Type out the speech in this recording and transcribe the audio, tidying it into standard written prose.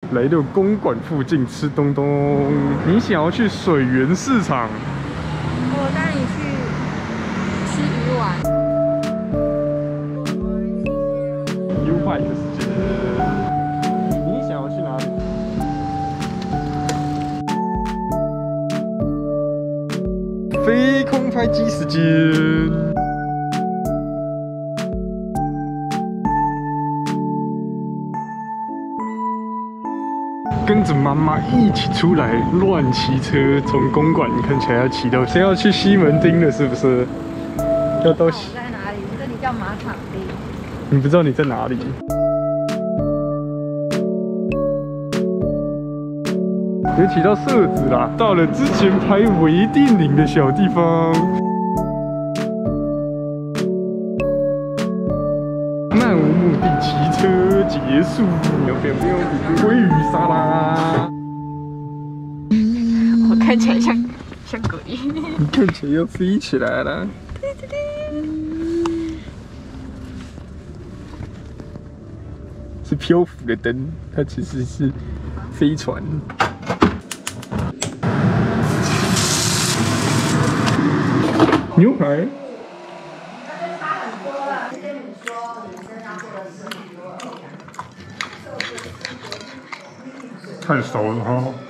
来到公馆附近吃东东。你想要去水源市场？ 我带你去吃鱼丸。 U-Bike 的时间，你想要去哪里？飞空拍机时间。 跟着妈妈一起出来乱骑车，从公馆看起来要骑到，先要去西门町了，是不是？要到西？ 在哪里？这里叫马场町。 你不知道你在哪里？别骑到社子啦，到了之前拍微电影的小地方。漫无目的骑车结束，喵喵喵，鲑鱼沙拉。 我看起来像鬼。 你看起来要飞起来了。是漂浮的灯，它其实是飞船。牛排。 太熟了哈！